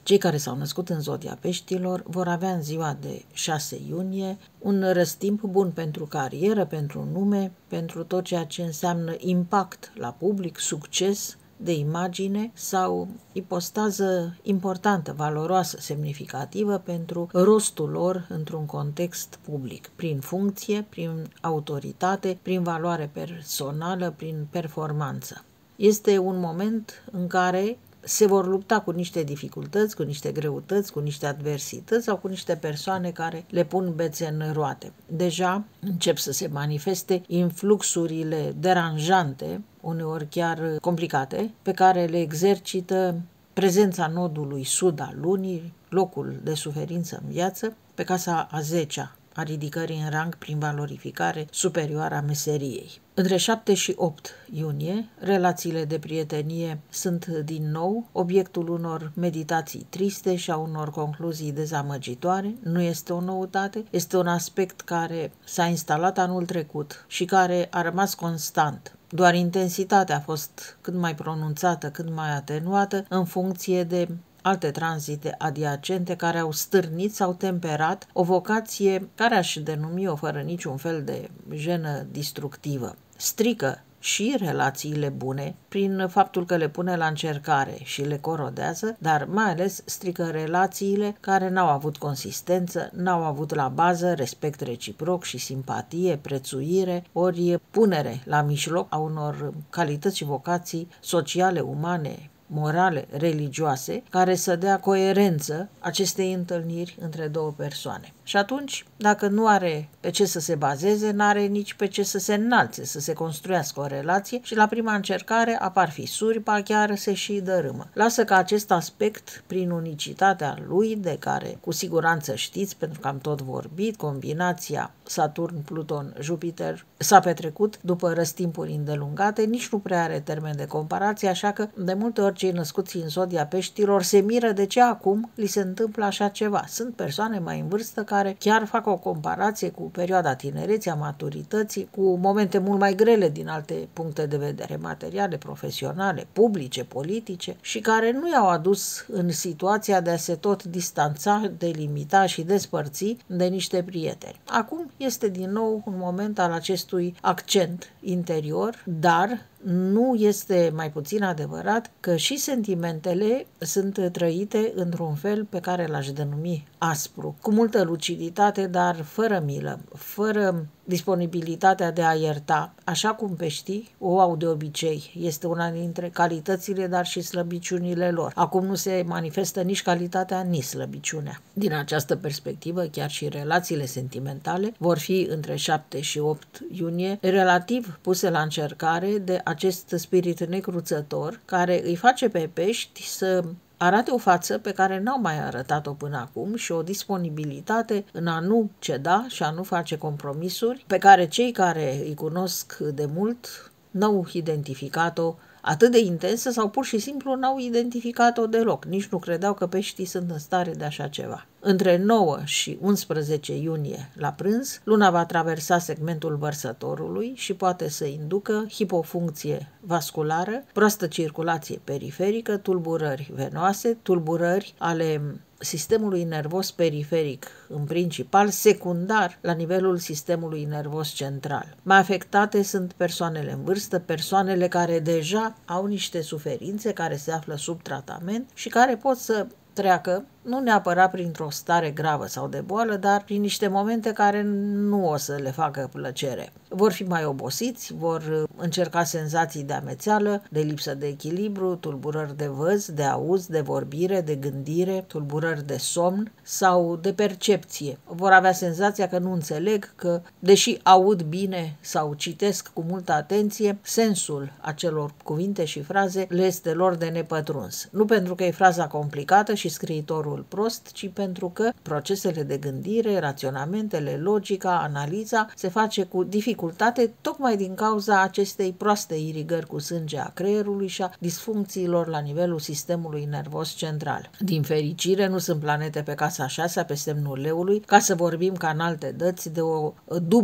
Cei care s-au născut în zodia Peștilor vor avea în ziua de 6 iunie un răstimp bun pentru carieră, pentru nume, pentru tot ceea ce înseamnă impact la public, succes de imagine sau ipostază importantă, valoroasă, semnificativă pentru rostul lor într-un context public, prin funcție, prin autoritate, prin valoare personală, prin performanță. Este un moment în care se vor lupta cu niște dificultăți, cu niște greutăți, cu niște adversități sau cu niște persoane care le pun bețe în roate. Deja încep să se manifeste influxurile deranjante, uneori chiar complicate, pe care le exercită prezența nodului sud al lunii, locul de suferință în viață, pe casa a 10-a a ridicării în rang prin valorificare superioară a meseriei. Între 7 și 8 iunie, relațiile de prietenie sunt din nou obiectul unor meditații triste și a unor concluzii dezamăgitoare. Nu este o noutate, este un aspect care s-a instalat anul trecut și care a rămas constant. Doar intensitatea a fost cât mai pronunțată, cât mai atenuată în funcție de alte tranzite adiacente care au stârnit sau temperat o vocație care aș denumi-o fără niciun fel de jenă distructivă. Strică și relațiile bune prin faptul că le pune la încercare și le corodează, dar mai ales strică relațiile care n-au avut consistență, n-au avut la bază respect reciproc și simpatie, prețuire, ori punere la mijloc a unor calități și vocații sociale, umane, morale, religioase, care să dea coerență acestei întâlniri între două persoane. Și atunci, dacă nu are pe ce să se bazeze, n-are nici pe ce să se înalțe, să se construiască o relație și la prima încercare apar fisuri, ba chiar se și dărâmă. Lasă ca acest aspect, prin unicitatea lui, de care cu siguranță știți, pentru că am tot vorbit, combinația Saturn, Pluton, Jupiter s-a petrecut după răstimpuri îndelungate, nici nu prea are termen de comparație, așa că de multe ori cei născuți în zodia Peștilor se miră de ce acum li se întâmplă așa ceva. Sunt persoane mai în vârstă care chiar fac o comparație cu perioada tinereții, a maturității, cu momente mult mai grele din alte puncte de vedere, materiale, profesionale, publice, politice, și care nu i-au adus în situația de a se tot distanța, delimita și despărți de niște prieteni. Acum este din nou un moment al acestui accent interior, dar nu este mai puțin adevărat că și sentimentele sunt trăite într-un fel pe care l-aș denumi aspru, cu multă luciditate, dar fără milă, fără disponibilitatea de a ierta, așa cum peștii o au de obicei. Este una dintre calitățile, dar și slăbiciunile lor. Acum nu se manifestă nici calitatea, nici slăbiciunea. Din această perspectivă, chiar și relațiile sentimentale vor fi între 7 și 8 iunie relativ puse la încercare de acest spirit necruțător care îi face pe pești să arate o față pe care n-au mai arătat-o până acum și o disponibilitate în a nu ceda și a nu face compromisuri pe care cei care îi cunosc de mult n-au identificat-o atât de intensă sau pur și simplu n-au identificat-o deloc. Nici nu credeau că peștii sunt în stare de așa ceva. Între 9 și 11 iunie la prânz, luna va traversa segmentul vărsătorului și poate să inducă hipofuncție vasculară, proastă circulație periferică, tulburări venoase, tulburări ale sistemului nervos periferic, în principal, secundar la nivelul sistemului nervos central. Mai afectate sunt persoanele în vârstă, persoanele care deja au niște suferințe, care se află sub tratament și care pot să treacă, nu neapărat printr-o stare gravă sau de boală, dar prin niște momente care nu o să le facă plăcere. Vor fi mai obosiți, vor încerca senzații de amețeală, de lipsă de echilibru, tulburări de văz, de auz, de vorbire, de gândire, tulburări de somn sau de percepție. Vor avea senzația că nu înțeleg, că, deși aud bine sau citesc cu multă atenție, sensul acelor cuvinte și fraze le este lor de nepătruns. Nu pentru că e fraza complicată și scriitorul prost, ci pentru că procesele de gândire, raționamentele, logica, analiza se face cu dificultate tocmai din cauza acestei proaste irigări cu sânge a creierului și a disfuncțiilor la nivelul sistemului nervos central. Din fericire, nu sunt planete pe casa 6 pe semnul leului, ca să vorbim ca în alte dăți de o dublă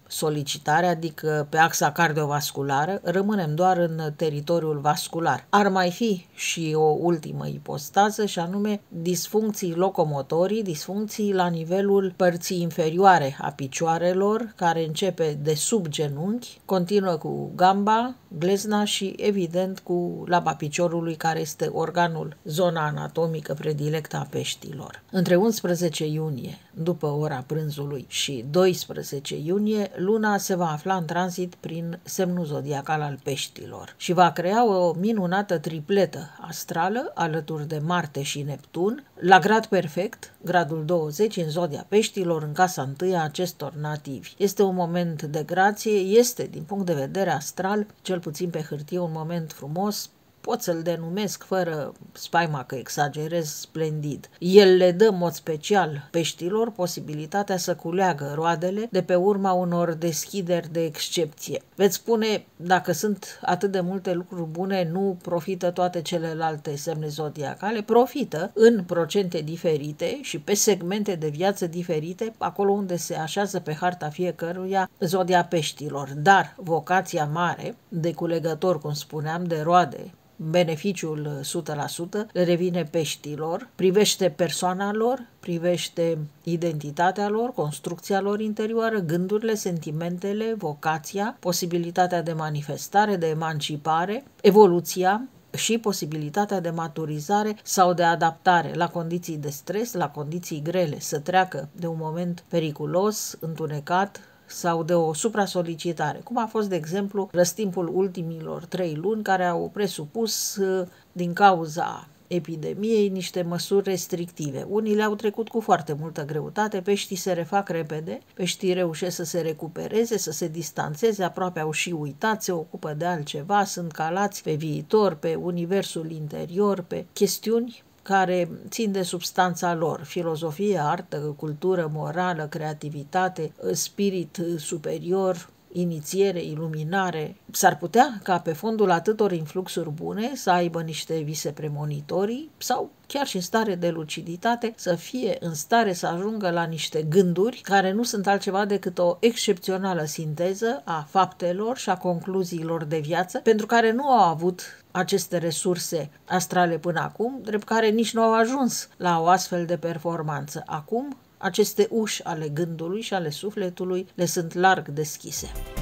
solicitare, adică pe axa cardiovasculară, rămânem doar în teritoriul vascular. Ar mai fi și o ultimă ipostază, și anume disfuncții locomotorii, disfuncții la nivelul părții inferioare a picioarelor, care începe de sub genunchi, continuă cu gamba, glezna și, evident, cu laba piciorului, care este organul, zona anatomică predilectă a peștilor. Între 11 iunie, după ora prânzului, și 12 iunie, luna se va afla în tranzit prin semnul zodiacal al peștilor și va crea o minunată tripletă astrală alături de Marte și Neptun, la grad perfect, gradul 20, în zodia peștilor, în casa 1 a acestor nativi. Este un moment de grație, este, din punct de vedere astral, cel puțin pe hârtie, un moment frumos. Pot să-l denumesc, fără spaima că exagerez, splendid. El le dă în mod special peștilor posibilitatea să culeagă roadele de pe urma unor deschideri de excepție. Veți spune, dacă sunt atât de multe lucruri bune, nu profită toate celelalte semne zodiacale? Profită în procente diferite și pe segmente de viață diferite, acolo unde se așează pe harta fiecăruia zodia peștilor. Dar vocația mare de culegător, cum spuneam, de roade, beneficiul 100% le revine peștilor, privește persoana lor, privește identitatea lor, construcția lor interioară, gândurile, sentimentele, vocația, posibilitatea de manifestare, de emancipare, evoluția și posibilitatea de maturizare sau de adaptare la condiții de stres, la condiții grele, să treacă de un moment periculos, întunecat, sau de o supra-solicitare, cum a fost, de exemplu, răstimpul ultimilor 3 luni, care au presupus, din cauza epidemiei, niște măsuri restrictive. Unii le-au trecut cu foarte multă greutate, peștii se refac repede, peștii reușesc să se recupereze, să se distanțeze, aproape au și uitat, se ocupă de altceva, sunt calați pe viitor, pe universul interior, pe chestiuni care țin de substanța lor, filozofie, artă, cultură, morală, creativitate, spirit superior, inițiere, iluminare. S-ar putea ca pe fondul atâtor influxuri bune să aibă niște vise premonitorii sau chiar și în stare de luciditate să fie în stare să ajungă la niște gânduri care nu sunt altceva decât o excepțională sinteză a faptelor și a concluziilor de viață, pentru care nu au avut aceste resurse astrale până acum, drept care nici nu au ajuns la o astfel de performanță. Acum, aceste uși ale gândului și ale sufletului le sunt larg deschise.